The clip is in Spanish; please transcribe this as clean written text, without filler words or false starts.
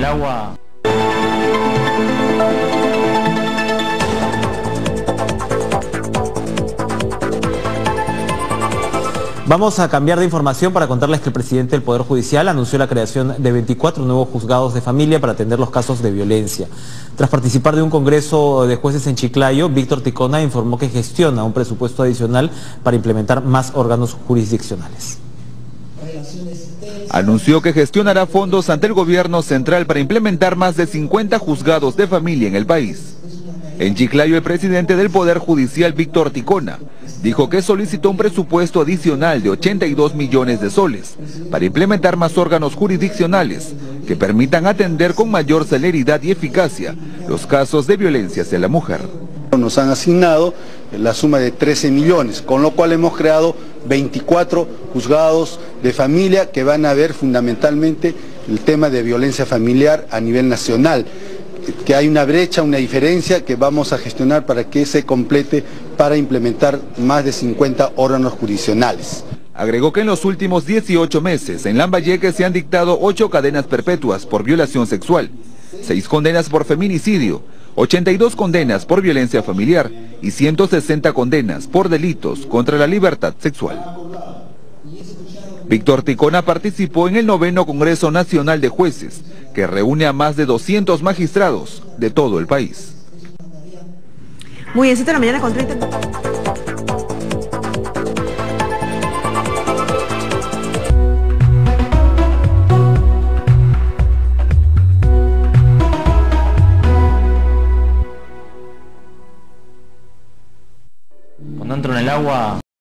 el agua. Vamos a cambiar de información para contarles que el presidente del Poder Judicial anunció la creación de 24 nuevos juzgados de familia para atender los casos de violencia. Tras participar de un congreso de jueces en Chiclayo, Víctor Ticona informó que gestiona un presupuesto adicional para implementar más órganos jurisdiccionales. Anunció que gestionará fondos ante el gobierno central para implementar más de 50 juzgados de familia en el país. En Chiclayo, el presidente del Poder Judicial, Víctor Ticona, dijo que solicitó un presupuesto adicional de 82 millones de soles para implementar más órganos jurisdiccionales que permitan atender con mayor celeridad y eficacia los casos de violencia hacia la mujer. Nos han asignado la suma de 13 millones, con lo cual hemos creado 24 juzgados de familia que van a ver fundamentalmente el tema de violencia familiar a nivel nacional, que hay una brecha, una diferencia que vamos a gestionar para que se complete para implementar más de 50 órganos jurisdiccionales. Agregó que en los últimos 18 meses en Lambayeque se han dictado 8 cadenas perpetuas por violación sexual, 6 condenas por feminicidio, 82 condenas por violencia familiar y 160 condenas por delitos contra la libertad sexual. Víctor Ticona participó en el 9º Congreso Nacional de Jueces, que reúne a más de 200 magistrados de todo el país. Muy bien, 7 de la mañana con 30. Cuando entro en el agua...